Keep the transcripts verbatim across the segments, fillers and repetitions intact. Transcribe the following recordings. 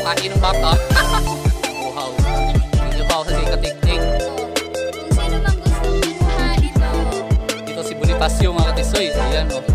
paki ng baka. Wow. Dito pa ako sa Sikatiktik. Kung sino mang gusto kumuha dito. Dito si Bonifacio mga katisoy. Ayan o. Oh.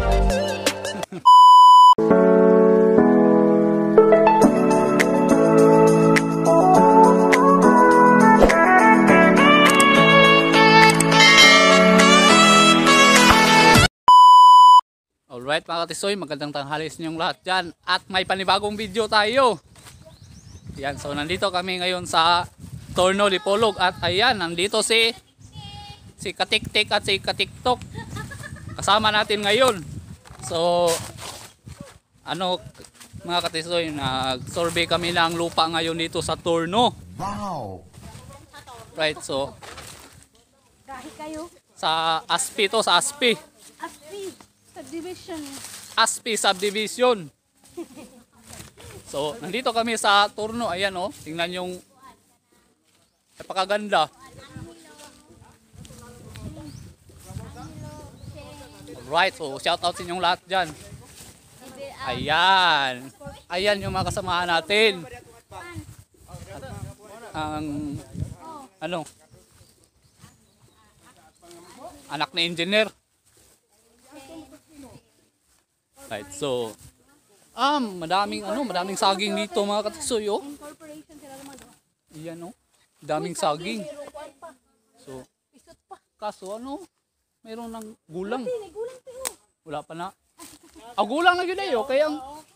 Alright mga katisoy, magandang tanghali sa inyong lahat dyan. At may panibagong video tayo. Yan, so nandito kami ngayon sa Torno, Dipolog. At ayan, nandito si si Katiktik at si Katiktok. Kasama natin ngayon. So, ano mga katisoy, nag-survey kami ng lupa ngayon dito sa Torno. Wow! Right, so Kahit kayo. sa Aspi to, sa Aspi. Aspi. Subdivision. Aspi Subdivision. So, nandito kami sa Torno. Ayan oh, tingnan yung napakaganda. Alright, so shout out sa inyong lahat dyan. Ayan. Ayan yung mga kasamahan natin. Ang ano? Anak na engineer. Right, so um, madaming ano, madaming saging dito mga katisoy oh. Iyan oh. Daming saging. So, kaso ano, mayroon ng gulang. Wala pa na. Ah, gulang na yun eh oh, kaya ang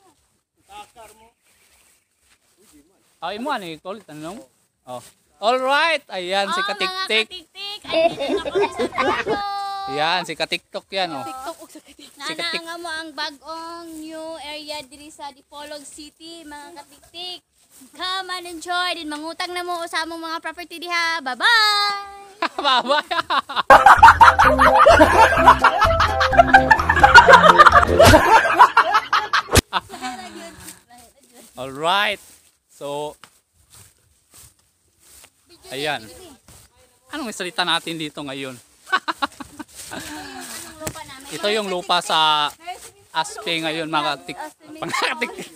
ay mo ani kulit ano? Oh. All right, ayan si Katiktik. Katiktik. Andito ako sa Torno. Ayan si Katiktok yan oh. TikTok og sa Katiktik. Nanaanga mo ang bagong new area diri sa Dipolog City, mga Katiktik. Come and enjoy din, mangutang na mo sa among mga property diha. Bye-bye. Bye-bye. All right. So ayan. Anong salita natin dito ngayon? Ito yung lupa sa Aspi ngayon mga katik mga katiktik.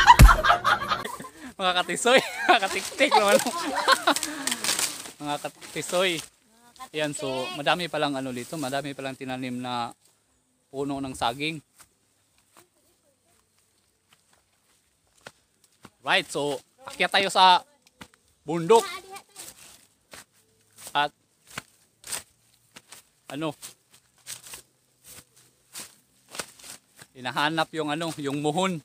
Mga katisoy, mga katiktik naman. Mga katisoy. Ayan, so madami palang ano dito, madami palang tinanim na puno ng saging. Right, so akyat tayo sa bundok. At ano, hinahanap yung ano, yung muhon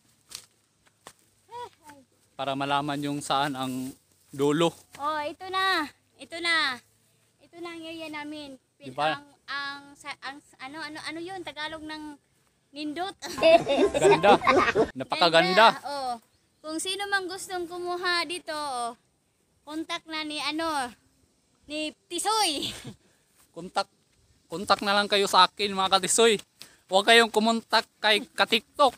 para malaman yung saan ang dulo. Oh, ito na. Ito na. Ito na ang area namin. Pin, Diba? ang, ang, sa, ang ano ano ano yun Tagalog ng nindot. Ganda. Napakaganda. Ganda, oh. Kung sino mang gustong kumuha dito, oh, contact na ni ano ni Tisoy. Kontak kontak na lang kayo sa akin mga katisoy. Huwag kayong kumontak kay Katiktok.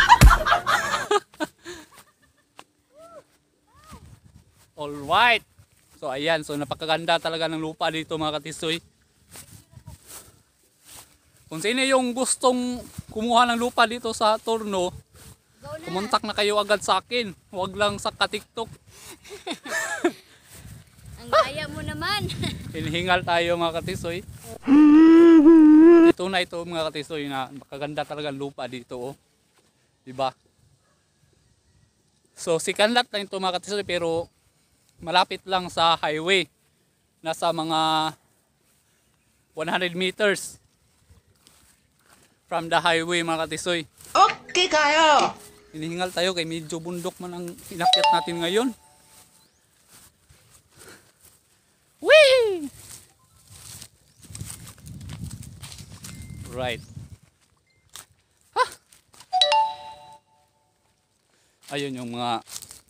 Alright. So ayan, so napakaganda talaga ng lupa dito mga katisoy. Kung sino yung gustong kumuha ng lupa dito sa Torno, kumontak na kayo agad sa akin. Huwag lang sa Katiktok. Ang gaya mo naman. Hinihingal tayo mga katisoy. Ito na ito mga katisoy na makaganda talaga lupa dito oh. Diba? So sikanlat lang ito mga katisoy pero malapit lang sa highway. Nasa mga one hundred meters from the highway mga katisoy. Okay kayo! Hinihingal tayo kay medyo bundok man ang inakyat natin ngayon. Whee! Right. Ha! Ayun yung mga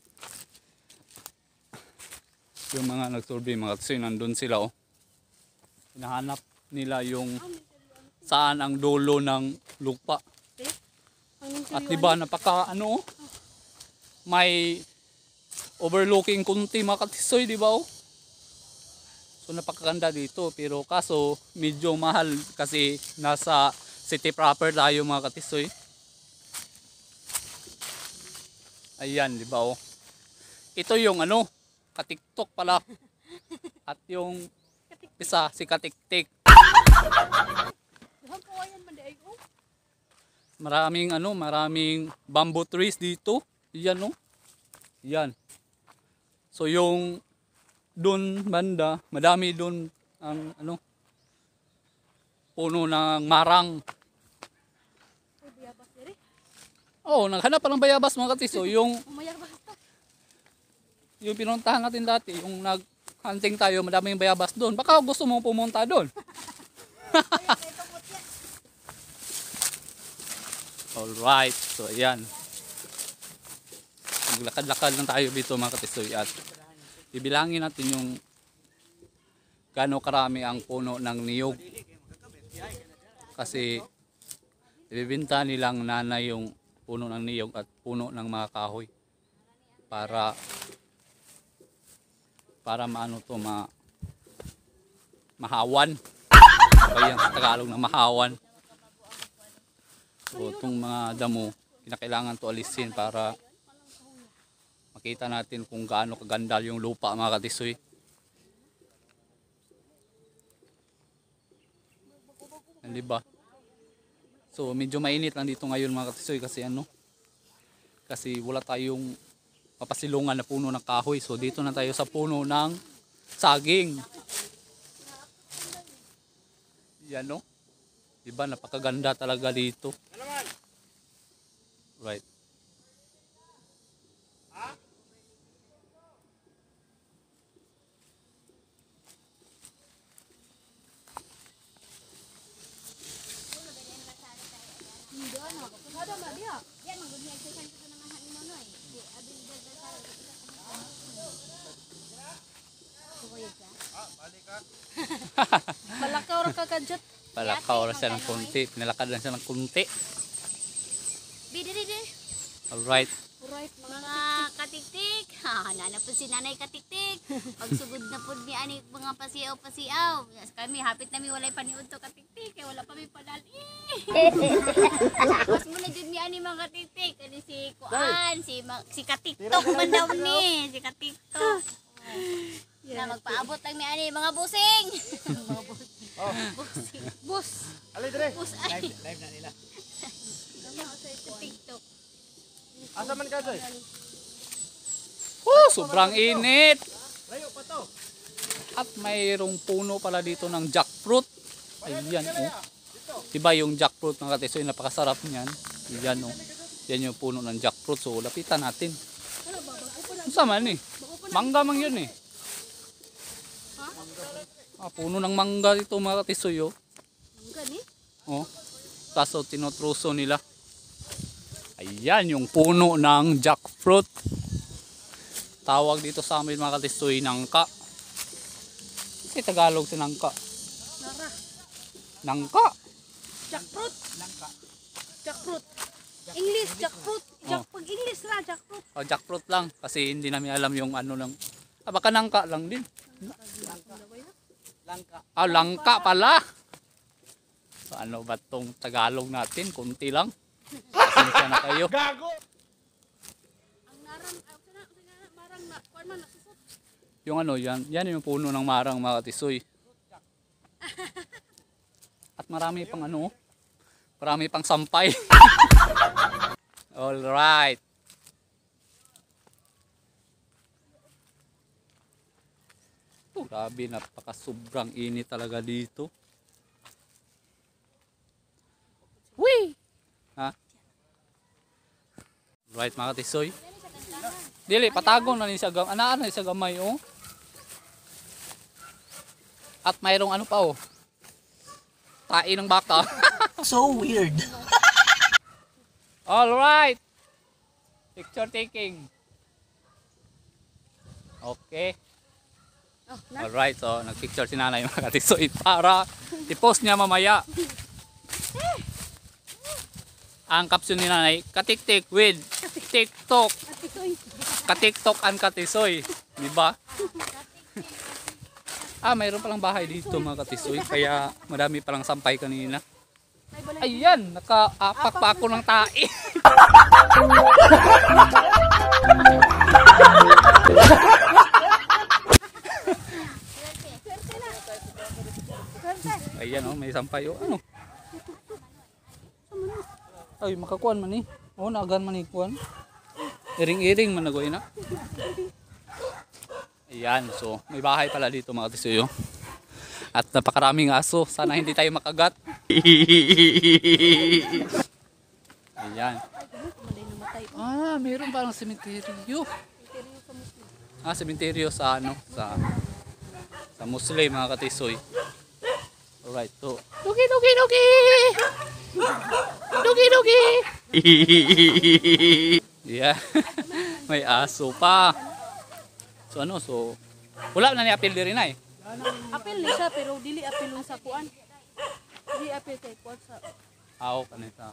yung mga nag-survey mga kasi nandun sila oh. Hinahanap nila yung saan ang dulo ng lupa. At diba napaka ano oh, may overlooking kunti mga katisoy diba oh. So napakaganda dito pero kaso medyo mahal kasi nasa city proper tayo mga katisoy. Ayan, di ba oh? ito yung ano, katiktok pala. At yung isa, si katiktik. Maraming ano, maraming bamboo trees dito. Yan no. Yan. So yung doon banda, madami doon ang ano, puno ng marang. Oh, naghanap pa ng bayabas mga katiso. Yung yung pinuntahan natin dati, yung nag-hunting tayo, madaming bayabas doon. Baka gusto mong pumunta doon. Alright, so ayan. Maglakad-lakad lang tayo dito mga katisoy at ibilangin natin yung gaano karami ang puno ng niyog. Kasi ibibenta nilang nanay yung puno ng niyog at puno ng mga kahoy para para maano to ma mahawan. Kaya sa Tagalog na mahawan. So itong mga damo, kinakailangan to alisin para makita natin kung gaano kaganda yung lupa mga katisoy. Hindi ba? So medyo mainit lang dito ngayon mga katisoy kasi ano? Kasi wala tayong mapasilungan na puno ng kahoy. So dito na tayo sa puno ng saging. Yan no? Diba napakaganda talaga dito. Right. Palakaw ra ka kadjot. Palakaw ra siya ng kunti. Pinalakad lang siya ng kunti. Bidiri. Alright. Alright, mga katiktik. Ha, nana po si nanay katiktik. Pagsugod na po ni ani mga pasiaw-pasiaw. Kami hapit nami walay paniud to katiktik kay wala pa mi padali. Mas muna jud ni ani mga katiktik ani si Kuan, si ma- si katiktok man daw ni, si katiktok. Na magpaabot lang ni ani mga busing. Mga busing. Oh. Busing. Bus. Ali dire. Bus ay. Live, live na nila. Sa TikTok. Asa man ka doy? Oh, sobrang init. Layo pa to. At mayroong puno pala dito ng jackfruit. Ayan oh. Diba yung jackfruit mga katisoy, napakasarap niyan. Ayan oh. Yan yung puno ng jackfruit. So lapitan natin. Sama ni. Mangga man yun eh. Ah, puno ng mangga dito mga katisoy oh. Mangga ni? Oh. Kaso tinutruso nila. Ayan yung puno ng jackfruit. Tawag dito sa amin mga katisoy nangka. Kasi Tagalog si nangka. Nara. Nangka. Jackfruit. Nangka. Jackfruit. English jackfruit. Jack pag English na jackfruit. Oh, jackfruit lang kasi hindi namin alam yung ano lang. Ah, baka nangka lang din. Langka. Ah, langka pala. So, ano ba tong Tagalog natin? Kunti lang. Pasensya na kayo. Gago. Ang narang marang na kuan man nasusot. Yung ano, yan, yan yung puno ng marang mga katisoy. At marami pang ano, marami pang sampay. All right. Oh, grabe, napaka sobrang init talaga dito. Wee! Ha? Right mga katisoy. Dili, patagong na ni sa gamay. Anaan na sa gamay oh. At mayroong ano pa oh. Tai ng baka. So weird. All right. Picture taking. Okay. Oh, na. Alright, so nagpicture si nanay mga katisoy para i-post niya mamaya. Ang caption ni nanay, katiktik with TikTok. Katiktok and katisoy. Diba? Ah, mayroon palang bahay dito mga katisoy. Kaya madami palang sampay kanina. Ayan, nakaapak pa ako ng tae. sampay o ano. Ay, makakuan man ni. O, naagan man ni kuan. Iring-iring man nagoy na. Ayan, so may bahay pala dito mga katisoy. At napakaraming aso. Sana hindi tayo makagat. Ayan. Ah, mayroon parang sementeryo. Ah, sementeryo sa ano, sa sa Muslim mga katisoy. Alright, so Dugi, dugi, dugi! Dugi, dugi! Yeah. May aso pa. So ano, so wala na ni apil diri na eh. Apil ni siya pero dili apil lang sa kuan. Dili apil kay kuan sa Aw kanita.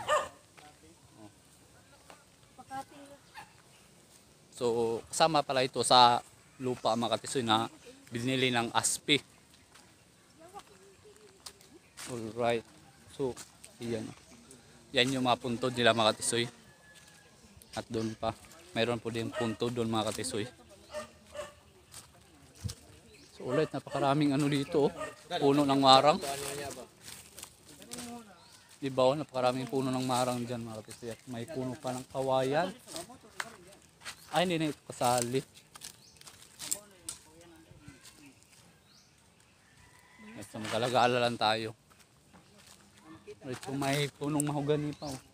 So kasama pala ito sa lupa mga katisoy na binili ng Aspi. Alright. So, iyan. Yan yung mga puntod nila mga katisoy. At doon pa. Mayroon po din puntod doon mga katisoy. So ulit, napakaraming ano dito. Oh. Puno ng marang. Diba oh, napakaraming puno ng marang dyan mga katisoy. At may puno pa ng kawayan. Ay, hindi na ito kasali. At so, magalaga-ala lang tayo. Ito may punong mahogani pa. Oh.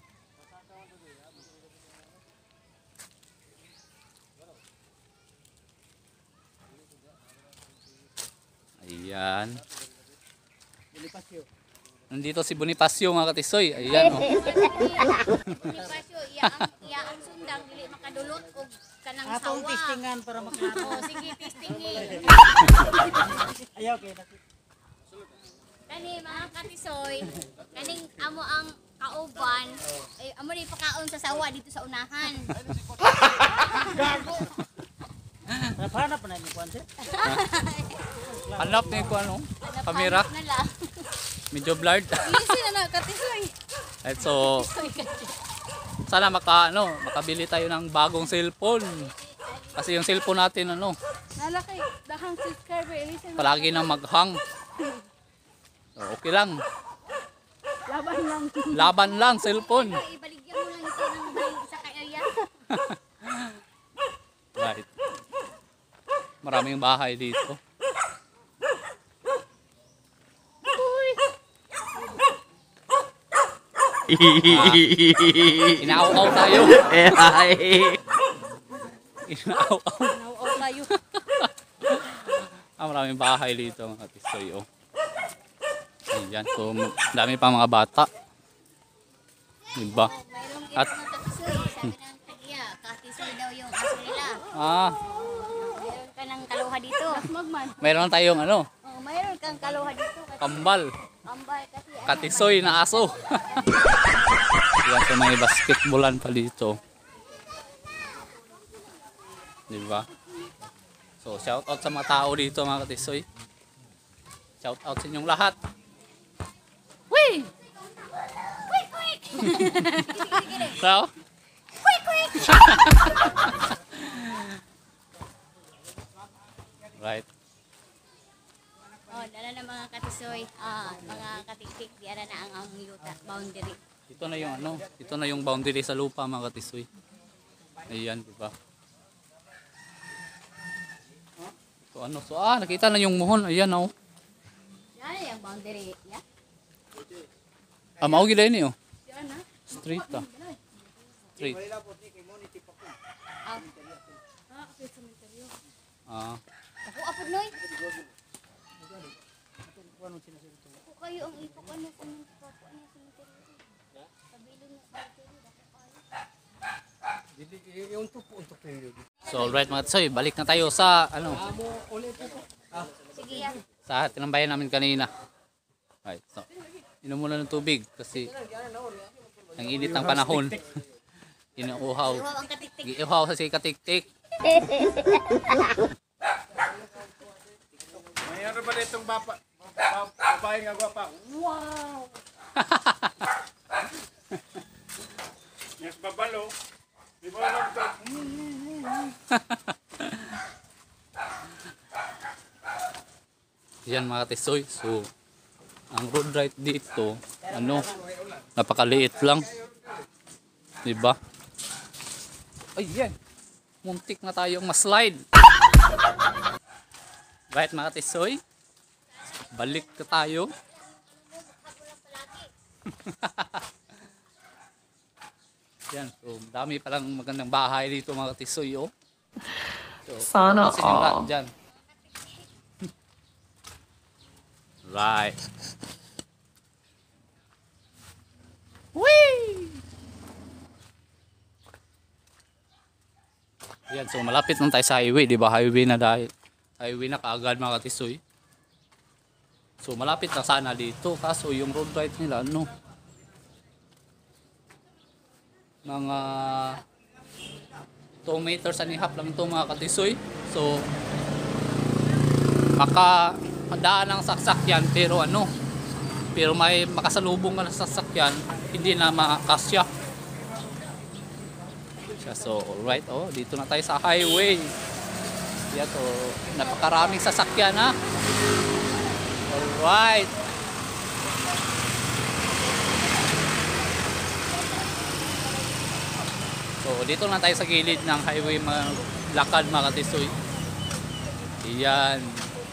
Ayan. Bonifacio. Nandito si Bonifacio mga katisoy. Ayan oh. Bonifacio, iya ang iya ang sundang dili makadulot og kanang sawa. atong testingan para maklaro. Oh, sige testingi. Ayaw kay Kani mga katisoy, kaning amo ang kauban, ay amo ni pakaon sa sawa dito sa unahan. hanap na ni kuan sir. Hanap niyo ko ano? Kamera. Na lang. Medyo blurred. Easy na na katisoy. At so, sana maka, ano, makabili tayo ng bagong cellphone. Kasi yung cellphone natin ano, Nalaki dahang subscriber ilisen. palagi nang maghang. So, okay lang. Laban lang. Laban lang cellphone. Ibaligyan mo lang ito ng bahay sa area. Right. Maraming bahay dito. Ah, inaaw-aw tayo. Inaaw-aw. Naw tayo. Ah, maraming bahay dito mga katisoy. Oh. Ayan. So, dami pa mga bata. Diba? Mayroong At, ito ng katisoy, sabi ng tagiya, katisoy daw yung aso nila. ah, Mayroon ka ng kaluha dito. Magman. mayroon tayong ano, Oh, mayroon kang kaluha dito. kambal. Kambal kasi. ano, Katisoy na aso. Ayan, so may basketballan pa dito. Diba? So, shout out sa mga tao dito mga katisoy. Shout out sa inyong lahat. Whee! Quick, quick! So, Quick, quick! right. Oh, dala na mga katisoy. Ah, mga katiktik, di ara na ang ang yuta, boundary. Ito na yung ano, ito na yung boundary sa lupa mga katisoy. Ayan, diba? So ano, so ah, nakita na yung muhon. Ayan oh. Yan yung boundary, ya. Ah, mao gid ini oh. Diyan na. Street ah. Street. Ah, Ah, okay cemetery. Ah, ako apod noy. Ako kayo ang ipok ano sa mga papo ano sa cemetery. Kabilong na cemetery Yung tupo untuk ninyo. so alright mga katisoy, balik na tayo sa ano, Sige ya. sa tinambayan namin kanina. Right, so inom muna ng tubig kasi ang init ng panahon. Inuuhaw. Iwaw ang katiktik. Giihaw sa si katiktik. Mayroon ba ditong bapa? Babae nga gwapa. Wow! Yes, babalo. Di ba lang ito? Yan mga katisoy. So ang road right dito, ano, napakaliit lang. Diba? Ay, yan. Muntik na tayong maslide. Right mga tisoy? Balik na tayo. Yan, so dami palang magandang bahay dito mga tisoy, oh. So, Sana pansin yung lahat all. dyan. Right. Whee! Yan, so malapit lang tayo sa highway, di ba? Highway na dahil. Highway na kaagad mga katisoy. So malapit na sana dito. Kaso yung road right nila, ano? Mga two meters and a half lang ito mga katisoy. So maka daan ng sasakyan pero ano, pero may makasalubong ka ng sasakyan, hindi na makasya. So alright, oh, dito na tayo sa highway. Yan, so napakaraming sasakyan ha. Alright. So dito na tayo sa gilid ng highway, mga lakad mga katisoy. Yan.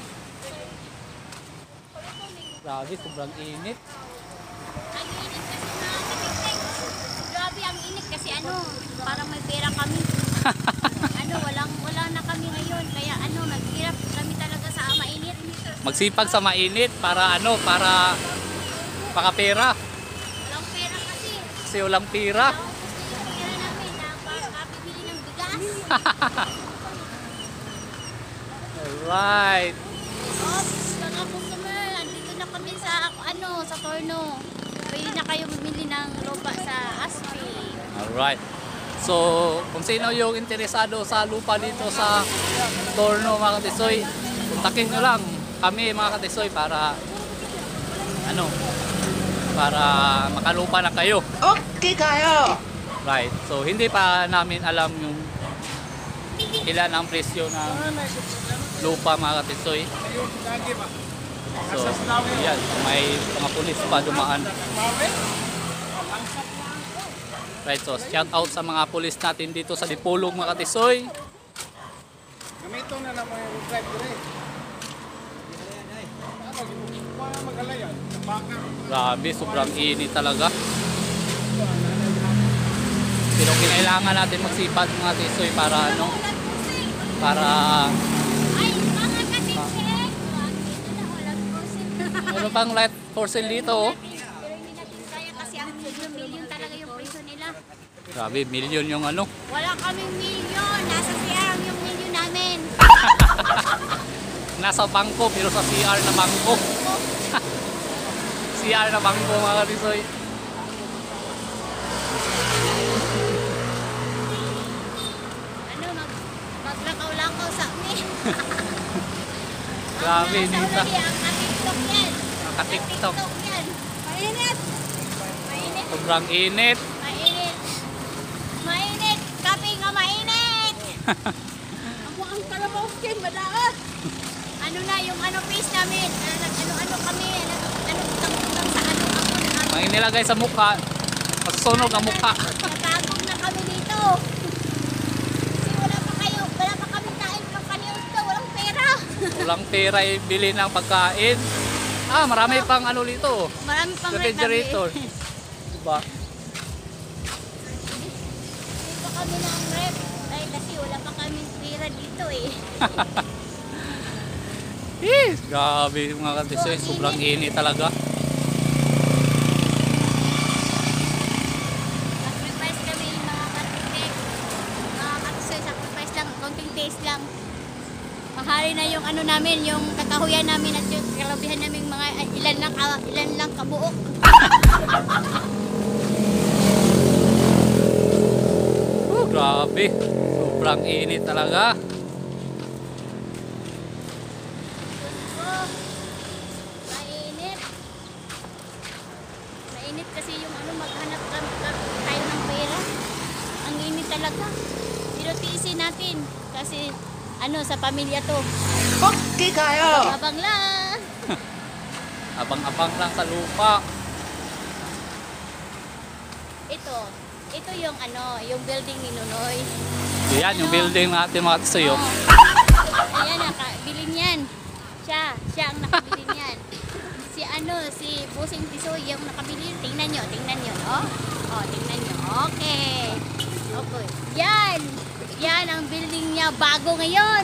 Grabe, sobrang init. Ang init kasi mga katiktik. Grabe ang init kasi ano, parang may pera kami. ano, walang wala na kami ngayon. Kaya ano, naghirap kami talaga sa mainit. Magsipag sa mainit para ano, para makapera. Walang pera kasi. Kasi walang pera. Ako gusto yung pera namin na para kapibili ng bigas. Alright. Oops, mga customer, andito na kami sa ano, sa Torno. Pwede na kayo bumili ng lupa sa Aspi. Alright. So, kung sino yung interesado sa lupa dito sa Torno mga katisoy, kontakin nyo lang kami mga katisoy para ano, para makalupa na kayo. Okay kayo. Right. So, hindi pa namin alam yung ilan ang presyo ng lupa mga katisoy. So, yan. May mga pulis pa dumaan. Right. So, shout out sa mga pulis natin dito sa Dipolog mga katisoy. Gamito na naman yung drive ko rin. Para magalayan. Baka. Grabe, sobrang init talaga. Pero kinailangan natin magsipag mga katisoy para ano, para Ay, mga katiktik! Dito na, walang kursin. ano pang light for sale dito, oh. Pero hindi natin kaya kasi ang million talaga yung presyo nila. Grabe, million yung ano. Wala kaming million. Nasa C R yung million namin. Nasa bangko pero sa C R na bangko. C R na bangko mga katisoy. Ano, mag maglakaw-lakaw sa amin. Grabe, Ang nasa Nita. uli, ang ka-TikTok yan. Ka-TikTok. Ang yan. Mainit. Mainit. Sobrang init. Mainit. Mainit. Kape nga mainit. Ako ang kalabaw skin, madaan. Ano na yung ano face namin? Ano-ano kami? Ano utang-utang sa ano ako na ano. Ang inilagay sa mukha, masusunog ang mukha. Natagong na kami dito. Kasi wala pa kayo, wala pa kami kain pang kanilto, walang pera. Walang pera ibili ng pagkain. Ah, marami pang ano dito. Marami pang Refrigerator. rep. Diba? Hindi pa kami ng rep. Ay, kasi wala pa kami pera dito eh. Eh, grabe mga katisoy, sobrang init talaga. Sacrifice kami mga katitik. Mga katisoy, sacrifice lang, konting taste lang. Mahali na yung ano namin, yung kakahuyan namin at yung kalabihan namin mga ah, ilan lang, ah, ilan lang kabuok. Oh, grabe. Sobrang init talaga. Oh, mainit. Mainit kasi yung ano, maghanap kami ka- tayo ng pera. Ang init talaga. Pero tiisin natin kasi ano, sa pamilya to. Okay kayo. Abang lang. Abang-abang lang sa lupa. Ito, ito yung ano, yung building ni Nunoy. Yan yung building natin mga katisoy. Oh. Oh. Ayan, nakabili niyan. Siya, siya ang nakabili niyan. Si ano, si Busing Tisoy yung nakabili. Tingnan nyo, tingnan nyo. Oh, oh tingnan nyo. Okay. Okay. Yan. Yan ang building niya bago ngayon.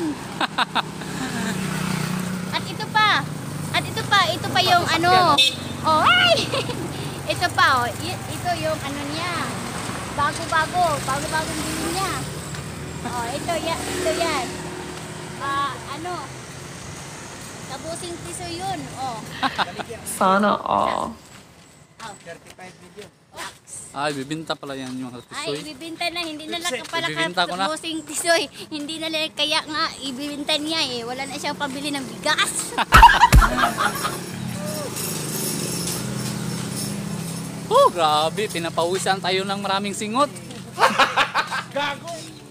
At ito pa. At ito pa, ito pa yung ano. Oh, ay! Ito pa, oh. I- Ito yung ano niya. Bago-bago. Bago-bagong building niya. Oh, ito yan. Ito yan. Ah, ano? Kabusing piso yun. Oh. Sana all. thirty-five video. Ay, bibinta pala yan yung mga Ay, katisoy. ibibinta na. Hindi na lang pala Ibibinta ko na. kabusing pisoy. Hindi na lang. Kaya nga, ibibinta niya eh. Wala na siyang pabili ng bigas. Oh, grabe. Pinapawisan tayo ng maraming singot. Gago!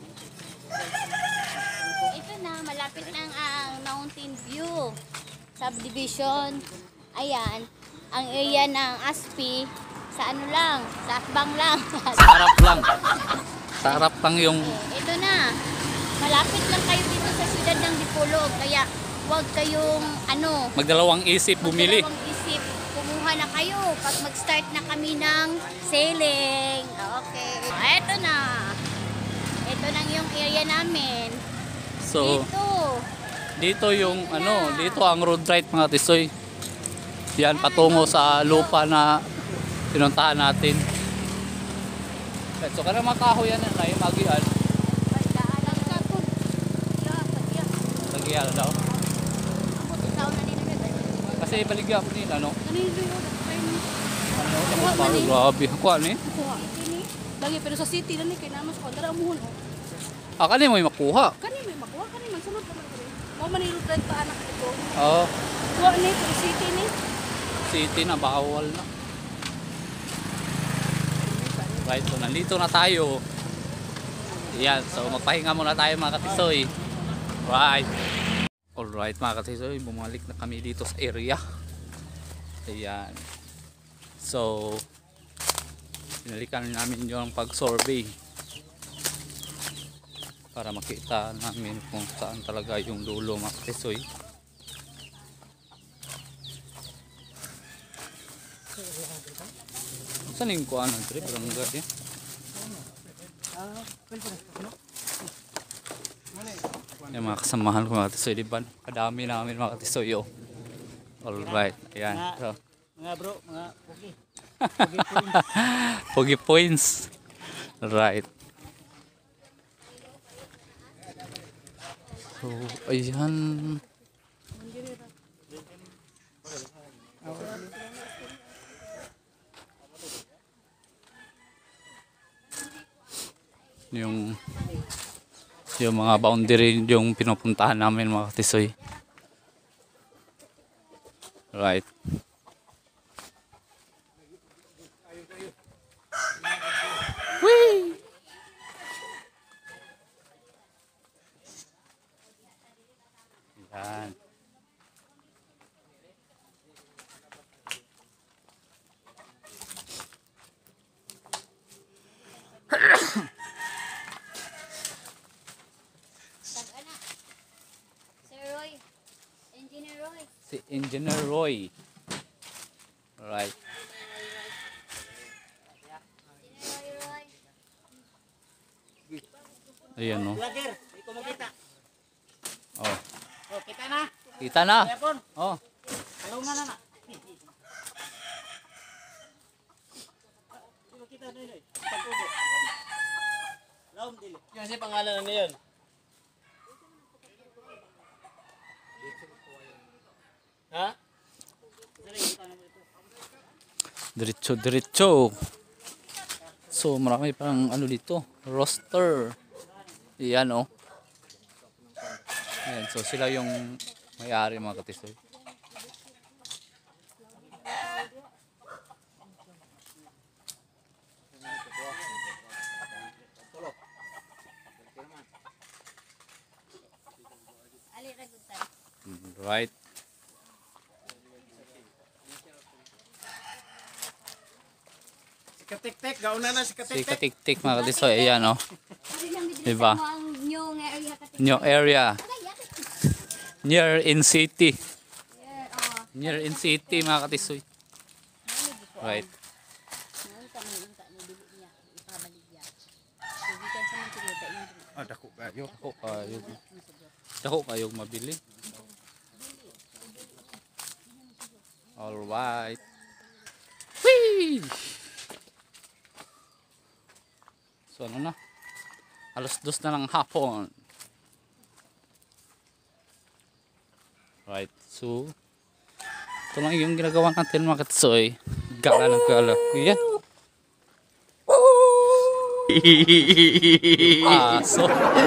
Ito na, malapit ng ang Mountain View Subdivision. Ayan, ang area ng A S P sa ano lang, sa Atbang lang. Sa harap lang. Sa harap lang yung... Ito na, malapit lang kayo dito sa siyudad ng Dipolog. Kaya huwag kayong ano, Magdalawang isip bumili. magdalawang isip, kumuha na kayo pag mag-start na kami ng sailing. Okay. Ah, ito na. Ito na yung area namin. So, Dito. dito yung ano, dito ang road right mga katisoy. Yan, patungo sa lupa na pinuntahan natin. So, kanang makahoy yan na yung magian. Nagyan daw. Kasi baligya po nila, no? Ano, ano, parang grabe. Kuha ni. Lagi pero sa city na ni kay naman sa kondara mo no. Ah, kanina mo yung makuha. Kani may makuha kani man sunod ka man diri. Mo man irud pa anak ito. Oo. Kuha ni pero city ni. City na, bawal na. Right, so nandito na tayo. Yan, so magpahinga muna tayo mga katisoy. Right. Alright mga katisoy, bumalik na kami dito sa area. Ayan. So, pinalikan namin yung pag-survey para makita namin kung saan talaga yung dulo mga katisoy. Saan yung kuhaan ng trip? Barangay eh? Yung mga kasamahan ko mga katisoy, di ba? Kadami namin mga katisoy, oh. Alright, ayan. So, Mga bro, mga pogi. Pogi points. Right. So, ayan. Yung yung mga boundary yung pinupuntahan namin mga katisoy. Right. Whee! Yan. Tag-ana. Sir Roy. Engineer Roy. Si Engineer Roy. Right. Engineer Roy, Roy. Ayan, no. Vlogger, di ko makita. Oh. Oh, kita na. Kita na. Telepon. Oh. Tulungan na na. Di ko kita dili. Pag-ubo. Laom dili. Yan si pangalan na niyon. Ha? Diretso, diretso. So, marami pang ano dito. Roster. Yan, oh. Ayan, so sila yung may-ari mga katisoy. Ali ragutan. Right. Katik-tik, gauna na si Si katik-tik. Katiktik mga katisoy. Ayan o. Diba? Mo ang new nga area katiktik. New area. Near in city. Yeah, oh. Near in city mga katisoy. Right. Ah, dako kayo. Dako kayo. Dako kayo mabili. Alright. Whee! So ano na? Alas dos na ng hapon. Right. So ito lang yung ginagawa natin mga katsoy. Gala ng gala. Yan. Aso.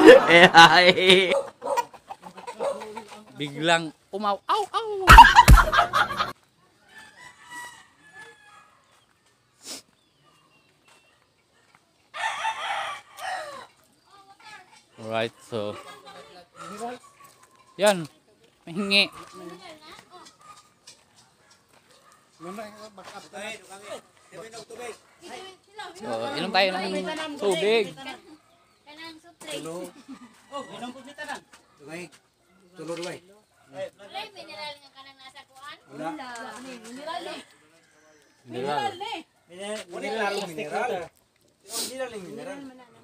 Biglang umaw. Aw, aw. Alright, so yan. Mahingi. So, inom tayo ng tubig. Kanang suplay. Dugay. Tulo dugay. Wala yung mineral nga kanang nasa kuan. Mineral. Mineral, mineral. Mineral, mineral.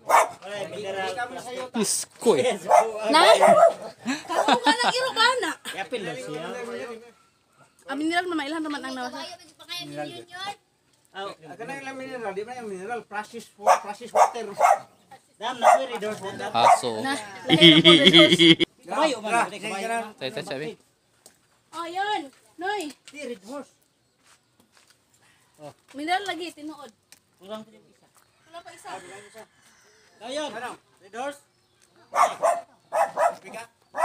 Isko eh. Na? Kako nga nang irobana. Yapil lang siya. Ang mineral naman ilan naman ang nawasa. Kayo medyo pakayan ninyo yun. Aga na yung mineral, di ba yung mineral? Precious wa- precious water. Dam na ko reader. Aso. Kabayo man, kabayo. Tayo tayo sabi. Oh, yun. Noy, Red horse. mineral lagi tinuod. Kurang pa yung isa. Wala pa isa. Dayon. Ano? Red horse. Biga.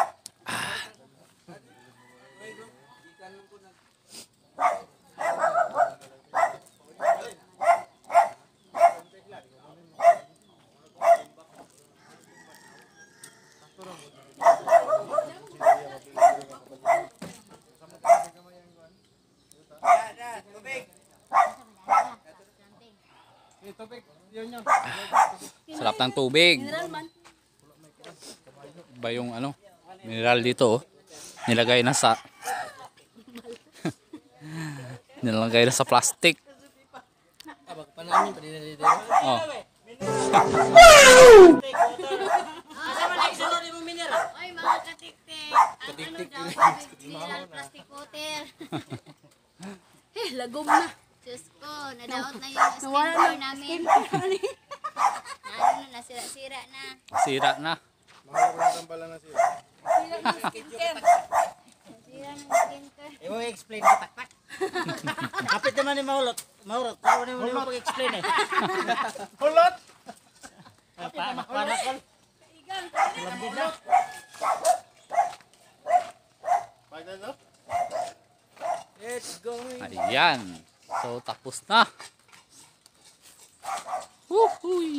Sarap ng tubig. Mineral man. Ba yung ano? Mineral dito oh. Nilagay na sa Nilagay na sa plastic. Oh. Oy, mga katiktik. Ang ano daw, mineral plastic water. Eh, lagom na. Diyos ko, nadaot na yung skin Nawala core na. namin. Na ano na, nasira-sira na. Sira na. Sila ng skincare. Nasira ng skin core. Ewo explain ko taktak. Kapit naman ni Maulot. Maulot, tawo ni mo pag-explain eh. Hulot. Pa panakol. Lambid na. Pagdano? Let's go. Ayan. So tapos na. Woohoo!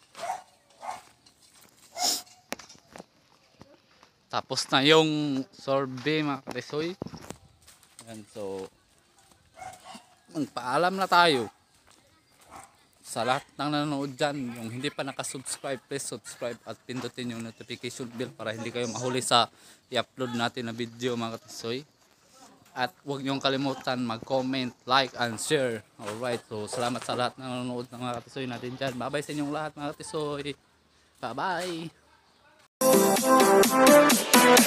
Tapos na yung sorbet mga katisoy. Ayan, so magpaalam na tayo sa lahat ng nanonood dyan. Yung hindi pa nakasubscribe, please subscribe at pindutin yung notification bell para hindi kayo mahuli sa i-upload natin na video mga katisoy. At huwag niyong kalimutan mag-comment, like, and share. Alright, so salamat sa lahat ng nanonood ng mga katisoy natin dyan. Bye-bye sa inyong lahat mga katisoy. Bye-bye!